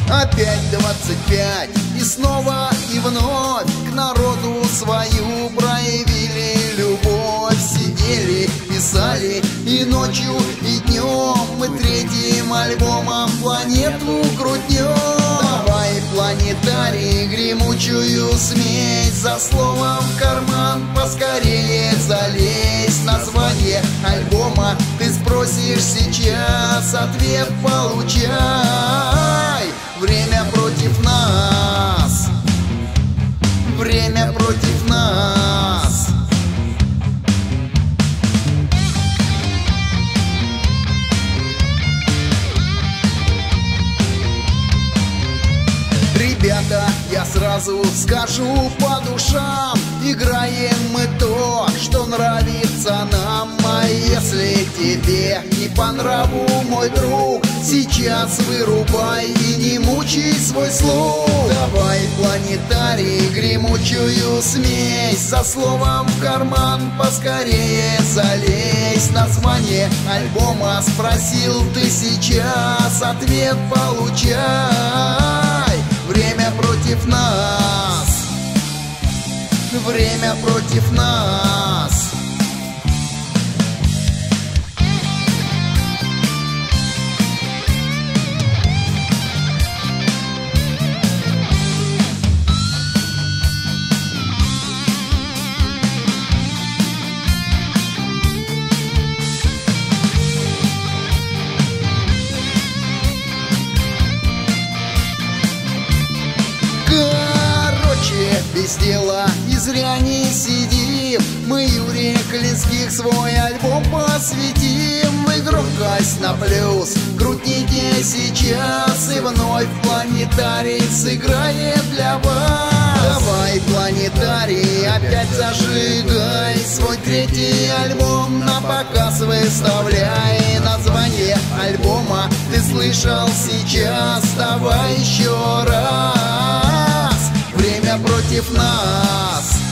Опять 25, и снова и вновь к народу свою проявили любовь. Сидели, писали и ночью, и днем мы третьим альбомом планету крутнем. Давай, планетарий, гремучую смесь за словом в карман поскорее залезь. Название альбома ты спросишь сейчас, ответ получай. Время против нас, время против нас. Ребята, я сразу скажу по душам, играем мы то, что нравится нам. А если тебе не по нраву, мой друг, сейчас вырубай и не мучай свой слух. Давай, планетарий, гремучую смесь за словом в карман поскорее залезь. Название альбома спросил ты сейчас, ответ получай. Время против нас, время против нас. Без дела и зря не сидим, мы Юрия Клинских свой альбом посвятим. Вы громкость на плюс крутните сейчас, и вновь планетарий сыграет для вас. Давай, планетарий, опять зажигай свой третий альбом, на показ выставляй. Название альбома ты слышал сейчас, давай еще раз. Время против нас.